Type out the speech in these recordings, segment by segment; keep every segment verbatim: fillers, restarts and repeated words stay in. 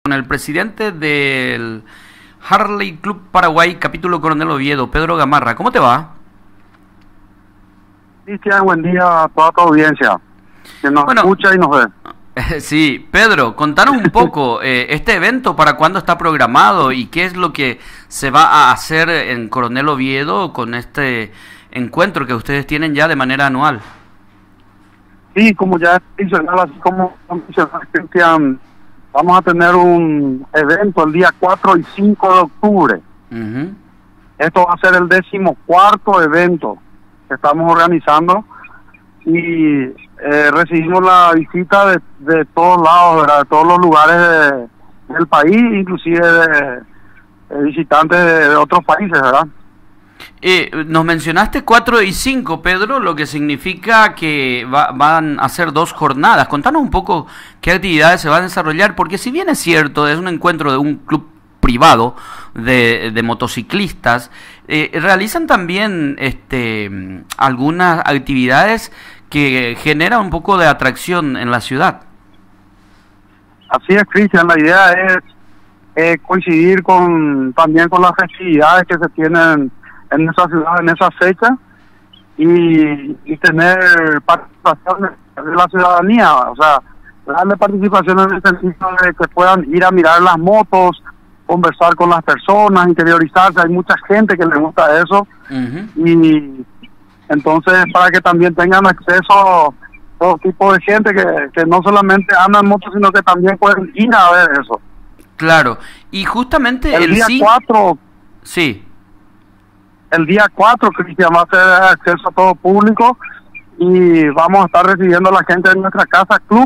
con el presidente del Harley Club Paraguay, capítulo Coronel Oviedo, Pedro Gamarra. ¿Cómo te va? Cristian, buen día a toda tu audiencia, que nos bueno, escucha y nos ve. Sí, Pedro, contanos un poco, eh, este evento, ¿para cuándo está programado y qué es lo que se va a hacer en Coronel Oviedo con este encuentro que ustedes tienen ya de manera anual? Sí, como ya mencionaba, así como mencionaba Cristian, vamos a tener un evento el día cuatro y cinco de octubre. Uh-huh. Esto va a ser el decimocuarto evento que estamos organizando y eh, recibimos la visita de, de todos lados, ¿verdad? De todos los lugares de, del país, inclusive de, de visitantes de, de otros países, ¿verdad? Eh, nos mencionaste cuatro y cinco, Pedro, lo que significa que va, van a ser dos jornadas. Contanos un poco qué actividades se van a desarrollar, porque si bien es cierto, es un encuentro de un club privado de, de motociclistas, eh, realizan también este, algunas actividades que generan un poco de atracción en la ciudad. Así es, Cristian, la idea es eh, coincidir con también con las festividades que se tienen en esa ciudad, en esa fecha, y, y tener participación de la ciudadanía, o sea, darle participación en el sentido de que puedan ir a mirar las motos, conversar con las personas, interiorizarse. Hay mucha gente que le gusta eso, uh-huh. Y entonces para que también tengan acceso a todo tipo de gente que, que no solamente anda en motos, sino que también pueden ir a ver eso. Claro, y justamente el, el día sí... cuatro... Sí. El día cuatro, Cristian, va a ser acceso a todo público y vamos a estar recibiendo a la gente en nuestra casa club,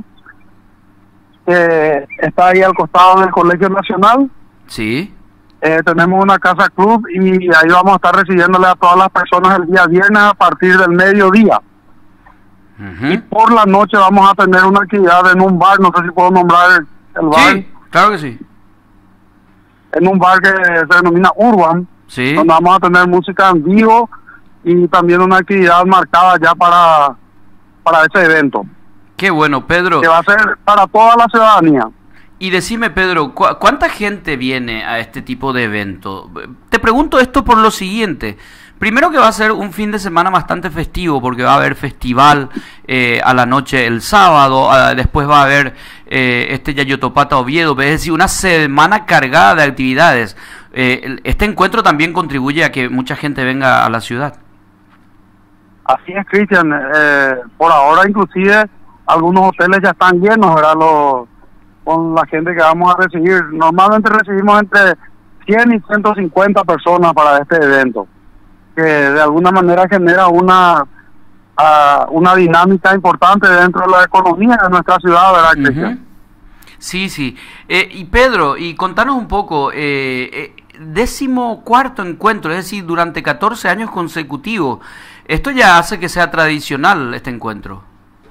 que está ahí al costado del Colegio Nacional. Sí. Eh, tenemos una casa club y ahí vamos a estar recibiéndole a todas las personas el día viernes a partir del mediodía. Uh-huh. Y por la noche vamos a tener una actividad en un bar, no sé si puedo nombrar el bar. Sí, claro que sí. En un bar que se denomina Urban. Sí. Donde vamos a tener música en vivo y también una actividad marcada ya para, para ese evento. Qué bueno, Pedro. Que va a ser para toda la ciudadanía. Y decime, Pedro, ¿cu ¿cuánta gente viene a este tipo de evento? Te pregunto esto por lo siguiente. Primero que va a ser un fin de semana bastante festivo, porque va a haber festival eh, a la noche el sábado, a, después va a haber eh, este Yayotopata Oviedo, es decir, una semana cargada de actividades. Eh, este encuentro también contribuye a que mucha gente venga a la ciudad. Así es, Cristian. Eh, por ahora, inclusive, algunos hoteles ya están llenos, ¿verdad? Los, con la gente que vamos a recibir. Normalmente recibimos entre cien y ciento cincuenta personas para este evento, que de alguna manera genera una uh, una dinámica importante dentro de la economía de nuestra ciudad, ¿verdad, Cristian? Uh-huh. Sí, sí. Eh, y Pedro, y contanos un poco, eh, eh, décimo cuarto encuentro, es decir, durante catorce años consecutivos. Esto ya hace que sea tradicional este encuentro.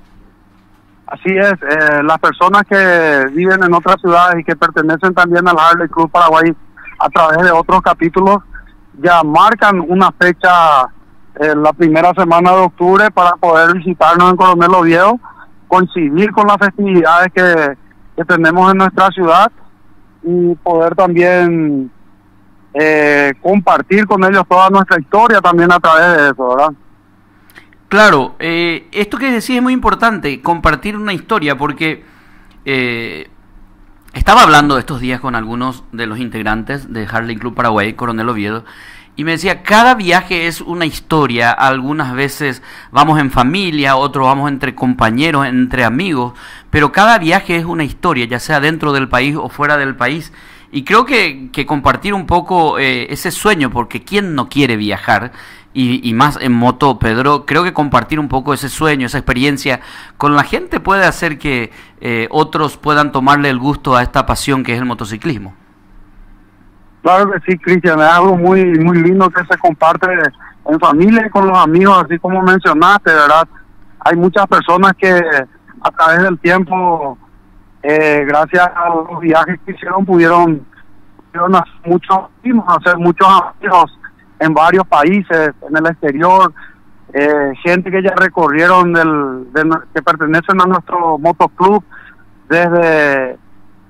Así es, eh, las personas que viven en otras ciudades y que pertenecen también al Harley Club Paraguay a través de otros capítulos, ya marcan una fecha eh, la primera semana de octubre para poder visitarnos en Coronel Oviedo, coincidir con las festividades que, que tenemos en nuestra ciudad y poder también eh, compartir con ellos toda nuestra historia también a través de eso, ¿verdad? Claro, eh, esto que decís es muy importante, compartir una historia, porque eh, estaba hablando estos días con algunos de los integrantes de Harley Club Paraguay, Coronel Oviedo, y me decía, cada viaje es una historia, algunas veces vamos en familia, otros vamos entre compañeros, entre amigos, pero cada viaje es una historia, ya sea dentro del país o fuera del país, y creo que, que compartir un poco eh, ese sueño, porque ¿quién no quiere viajar? Y, y más en moto, Pedro, creo que compartir un poco ese sueño, esa experiencia con la gente puede hacer que eh, otros puedan tomarle el gusto a esta pasión que es el motociclismo. Claro que sí, Cristian, es algo muy muy lindo que se comparte en familia y con los amigos, así como mencionaste, ¿verdad? Hay muchas personas que a través del tiempo, eh, gracias a los viajes que hicieron, pudieron, pudieron hacer muchos, hacer muchos amigos en varios países, en el exterior, eh, gente que ya recorrieron, del, de, que pertenecen a nuestro motoclub desde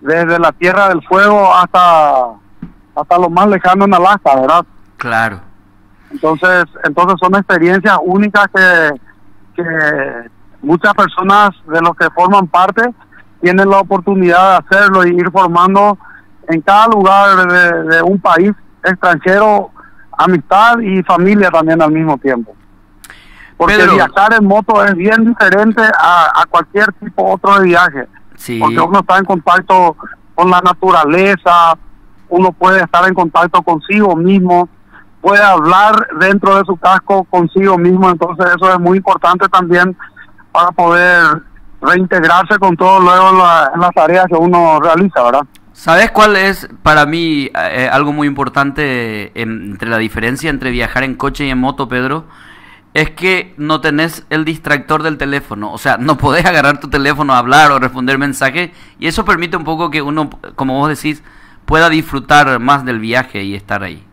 desde la Tierra del Fuego hasta hasta lo más lejano en Alaska, ¿verdad? Claro. Entonces, entonces son experiencias únicas que, que muchas personas de los que forman parte tienen la oportunidad de hacerlo y ir formando en cada lugar de, de un país extranjero amistad y familia también al mismo tiempo. Porque Pedro, viajar en moto es bien diferente a, a cualquier tipo otro de viaje. Sí. Porque uno está en contacto con la naturaleza, uno puede estar en contacto consigo mismo, puede hablar dentro de su casco consigo mismo, entonces eso es muy importante también para poder reintegrarse con todo luego en, la, en las tareas que uno realiza, ¿verdad? ¿Sabes cuál es para mí eh, algo muy importante en, entre la diferencia entre viajar en coche y en moto, Pedro? Es que no tenés el distractor del teléfono, o sea, no podés agarrar tu teléfono a hablar o responder mensajes, y eso permite un poco que uno, como vos decís, pueda disfrutar más del viaje y estar ahí.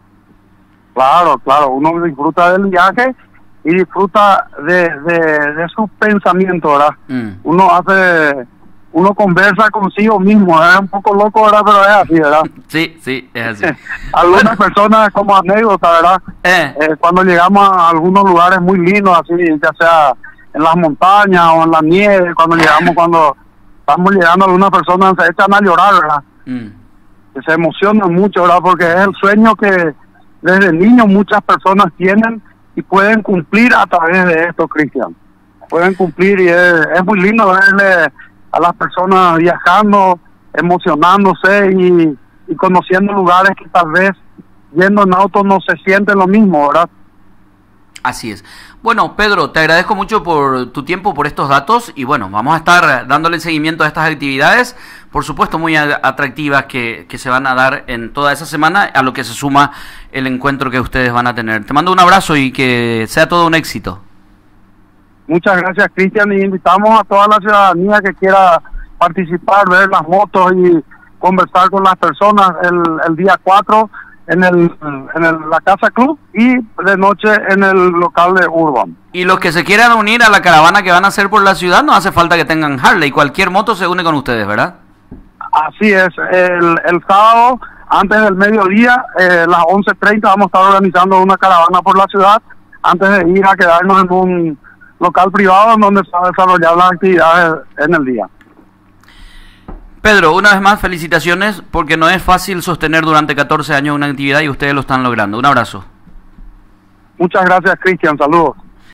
Claro, claro, uno disfruta del viaje y disfruta de, de, de sus pensamientos, ¿verdad? Mm. Uno hace, uno conversa consigo mismo, es un poco loco, ¿verdad? Pero es así, ¿verdad? Sí, sí, es así. Algunas personas, como anécdota, ¿verdad? Eh. Eh, cuando llegamos a algunos lugares muy lindos, así, ya sea en las montañas o en la nieve, cuando llegamos, cuando estamos llegando, algunas personas se echan a llorar, ¿verdad? Mm. Que se emocionan mucho, ¿verdad? Porque es el sueño que desde niños muchas personas tienen y pueden cumplir a través de esto, Cristian. Pueden cumplir y es, es muy lindo verle a las personas viajando, emocionándose y, y conociendo lugares que tal vez yendo en auto no se siente lo mismo, ¿verdad? Así es. Bueno, Pedro, te agradezco mucho por tu tiempo, por estos datos, y bueno, vamos a estar dándole seguimiento a estas actividades, por supuesto muy atractivas que, que se van a dar en toda esa semana, a lo que se suma el encuentro que ustedes van a tener. Te mando un abrazo y que sea todo un éxito. Muchas gracias, Cristian, y invitamos a toda la ciudadanía que quiera participar, ver las motos y conversar con las personas el, el día cuatro en el en el, la Casa Club y de noche en el local de Urban. Y los que se quieran unir a la caravana que van a hacer por la ciudad, no hace falta que tengan Harley, cualquier moto se une con ustedes, ¿verdad? Así es, el, el sábado, antes del mediodía, eh, las once treinta, vamos a estar organizando una caravana por la ciudad, antes de ir a quedarnos en un local privado en donde se van a desarrollar las actividades en el día. Pedro, una vez más, felicitaciones, porque no es fácil sostener durante catorce años una actividad y ustedes lo están logrando. Un abrazo. Muchas gracias, Cristian. Saludos.